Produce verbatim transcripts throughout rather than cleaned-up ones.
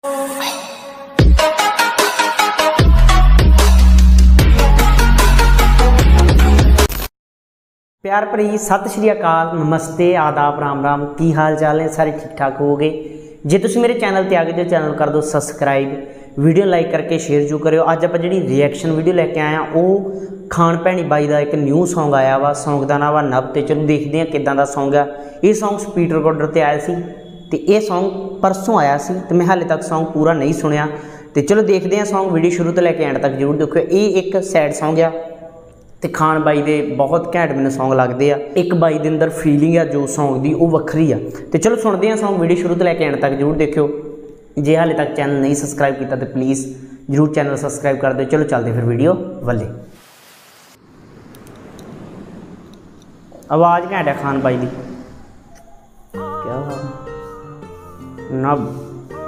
प्यार भरी सत श्री अकाल, नमस्ते, आदाब, राम राम। की हाल चाल है? सारे ठीक ठाक हो गए? जे तुम मेरे चैनल पर आ गए तो चैनल कर दो सबसक्राइब, वीडियो लाइक करके शेयर जो करो। अज आप जी रिएक्शन वीडियो लैके आए हैं, वो खान भैनी बाई का एक न्यू सॉन्ग आया वा। सॉन्ग का नाम वा नब। तो चलो देखते हैं किदा का सॉन्ग है। ये सॉन्ग स्पीड रिकॉर्डर पर आया सी ते ये सॉन्ग परसों आया सी ते मैं हाले तक सॉन्ग पूरा नहीं सुनिया। तो चलो देखते हैं सॉन्ग, वीडियो शुरू तो लैके एंड तक जरूर देखो। ये एक सैड सॉन्ग आ ते खान बाई दे बहुत घैंट मैंने सॉन्ग लगते हैं। एक बाई के अंदर फीलिंग है जो सॉन्ग की वो वक्री आ। तो चलो सुनते हैं सॉन्ग, वीडियो शुरू तो लैके एंड तक जरूर देखो। जे हाले तक चैनल नहीं सबसक्राइब किया तो प्लीज़ जरूर चैनल सबसक्राइब कर दो। चलो चलते फिर वीडियो वाले। आवाज़ घैंट है खान बाई की। क्या नब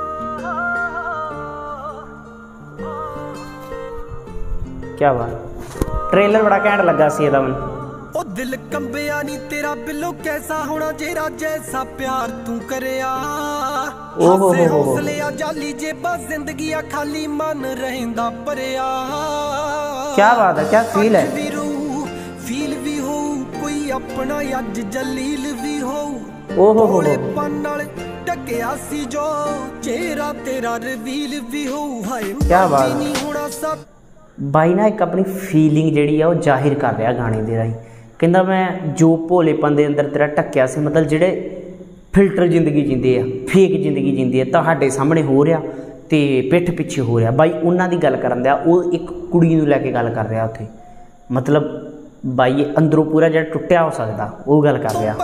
क्या बात, ट्रेलर बड़ा घैंट लगा सी ਇਹਦਾ ਮੈਨੂੰ। ओ दिल कंबिया नी तेरा बिलो कैसा होना जेरा जैसा प्यार तू करिया। हौसले हौसले आ जाली जेबा जिंदगी आ खाली मन रहंदा परिया। क्या बात है, क्या फील है? फील भी हो कोई अपना अज जलील भी हो। ओहो हो पन नाल टकिया सी जो चेहरा तेरा रिवील भी हो। हाय क्या बात नहीं होना सब बाई ना एक अपनी फीलिंग जी है वो जाहिर कर रहा गाने के राही। कहता मैं जो भोलेपन के अंदर तेरा ढक्या से, मतलब जेडे फिल्टर जिंदगी जींदे आ, फेक जिंदगी जींदे आ, तुहाडे सामने हो रहा तो पिठ पिछे हो रहा। बाई उन्हों की गल करन दिया, वो एक कुड़ी नूं लैके गल कर रहा उत्थे। मतलब बाई अंदरों पूरा जो टुटिया हो सकता वो गल कर रहा।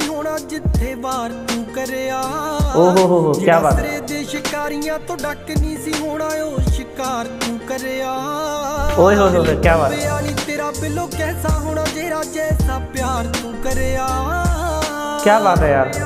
ओहो हो हो क्या बात है। शिकारियां तो डक नहीं सी होना ओ शिकार तू करिया। ओए हो हो क्या बात, तेरा बिलो कैसा होना जेरा जैसा प्यार तू करिया। क्या बात है यार,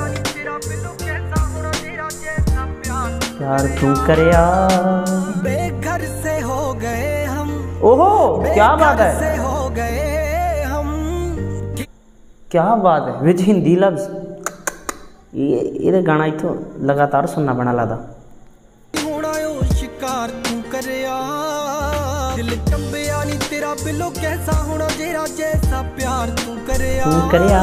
प्यार तू करिया। बेघर से हो गए हम। ओहो क्या बात है, से हो गए हम। क्या बात है। विच हिंदी लफ्ज ये ये गाना इथों लगातार सुनना पैना लगता। होना ओ शिकार तू करिया। दिल कंबिया नी तेरा बिलो कैसा होना जेरा जैसा प्यार तू करिया। तू करिया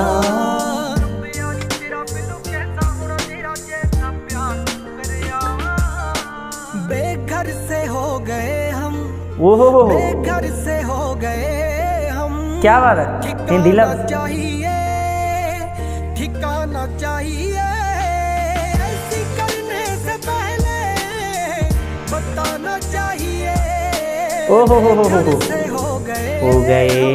बेघर से हो गए हम। ओहो हो बेघर से हो गए हम। क्या बात है, हिंदी लफ्ज चाहिए ठिकाना चाहिए। ऐसी करने से पहले बताना चाहिए। ओहो हो हो हो हो हो गए हो गए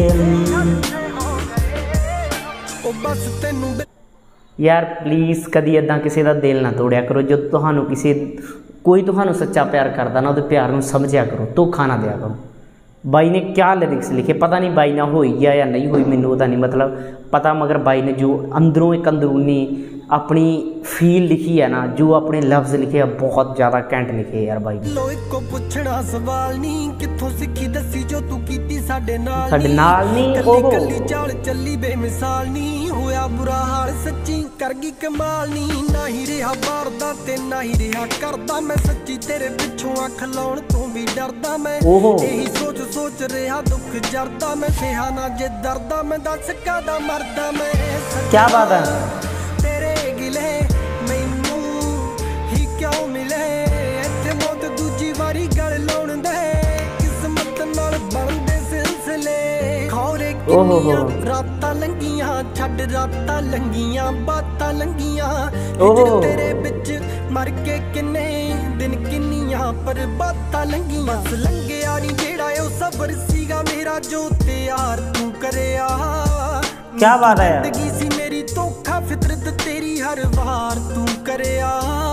ओ बस तेनू यार प्लीज़ कदी इदा किसी का दिल ना तोड़िया करो। जो तुहानू किसी कोई तुहानू सच्चा प्यार करता ना, वो प्यार में समझिया करो, धोखा ना दिया करो। बाई ने क्या लिरिक्स लिखे पता नहीं, बाई ना हुई है या नहीं हुई मैनू नहीं मतलब पता, मगर बाई ने जो अंदरों एक अंदरूनी अपनी फील लिखी है ना, जो अपने लफ्ज़ लिखे है, बहुत ज़्यादा कैंट लिखे यार बाई ने। लोई को पूछना सवाल नहीं किथों सीखी दसी जो तू कीती साडे नाल साडे नाल नहीं। ओहो कल्ली चाल चली बेमिसाल नहीं होया बुरा हाल सच्ची कर गई कमाल नहीं। ना ही रहा बारदा ते ना ही रहा करदा मैं सच्ची तेरे पिछों अख लाउण तों भी डरदा मैं। यही सोच सोच रहा दुख जरदा मैं। सेहा ना जे दर्दा मैं दस कादा मरदा मैं। क्या बात है, तेरे गिले मैनू ही क्यों मिले। इत्थे मौत दूजी वारी गल लाउण दे किस्मत नाल बनदे सिलसिले। खौरे किन्नियां रातां लंघियां छड्ड रातां लंघियां बातां लंघियां। हिजर तेरे विच मर के किन्ने दिन किन्नियां पर बातां लंघियां। बस लंघिया नी जेड़ा ओ सबर सीगा मेरा जो त्यार तू करिया। क्या बात है यार, जिंदगी सी मेरी धोखा फितरत तेरी हर वार तू करिया।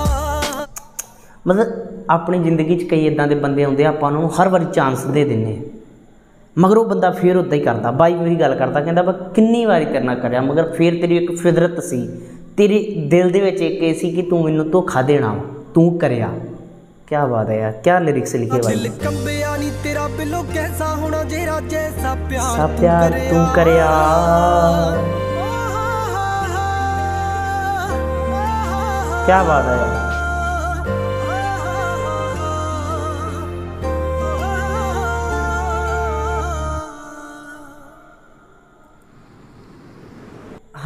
मतलब अपनी जिंदगी च कई इदां दे बंदे आउंदे आपां उन्हां नूं हर वारी चांस दे दिंदे, मगर वो बंदा फिर उदा ही करता। बाई मेरी गल करता, कहता मैं किन्नी वारी तेरे नाल करया, मगर फिर तेरी एक फितरत सी, तेरे दिल दे विच एक सी कि तू मैनूं धोखा देना तू करिया। क्या बात है यार, क्या लिरिक्स लिखे भाई। दिल कंबिया नी तेरा बिलो कैसा होना जेरा जैसा प्यार सा प्यार तू करिया। क्या बात है यार,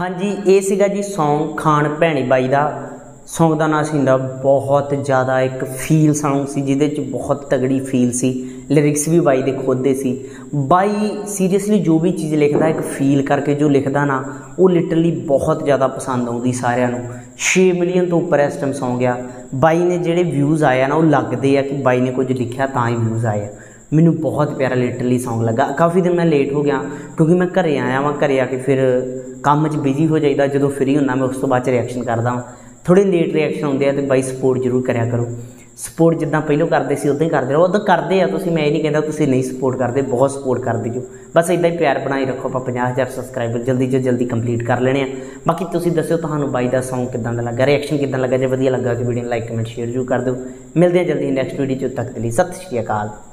हाँ जी, ये सीगा जी सॉन्ग खान भैणी बाई का। सॉन्ग का नाम सीगा बहुत ज़्यादा एक फील सॉन्ग सी, जिहदे च बहुत तगड़ी फील सी। लिरिक्स भी बाई दे खुद दे सी। बाई सीरीयसली जो भी चीज़ लिखदा एक फील करके जो लिखदा ना, वो लिटरली बहुत ज़्यादा पसंद आउंदी सारिਆਂ ਨੂੰ। छे मिलियन तो उपर इस टाइम सॉन्ग आ। बाई ने जिहड़े व्यूज़ आए ना, वो लगदे आ कि बाई ने कुछ लिखिया तां ही व्यूज़ आए। मैनू बहुत प्यारा लिटरली सॉन्ग लगा। काफ़ी दिन मैं लेट हो गया क्योंकि मैं घरे आया वहाँ, घरे आके फिर काम च बिजी हो जाइदा। जो फ्री होंदा मैं उस तो बाद रिएक्शन करदा वां। थोड़े लेट रिएक्शन आउंदे आ, तो बाई सपोर्ट जरूर करिया करो। सपोर्ट जिद्दां पहिलों करदे सी उदां ही करदे रहो। उदां करदे आ तुसीं, मैं ये नहीं कहता तुसीं नहीं सपोर्ट करदे, बहुत सपोर्ट करदे जो। बस इदां ही प्यार बनाई रखो। आपां पचास हज़ार सबसक्राइबर जल्दी जो जल्दी कंप्लीट कर लेने आ। बाकी तुसीं दस्सो तुहानूं बाई दा सॉन्ग किदां दा लगा, रिएक्शन किदां लगा। जे वधिया लगा तो वीडियो लाइक कमेंट शेयर जरूर कर दो। मिलदे आ जल्दी नैक्सट वीडियो, तक के लिए सत श्री अकाल।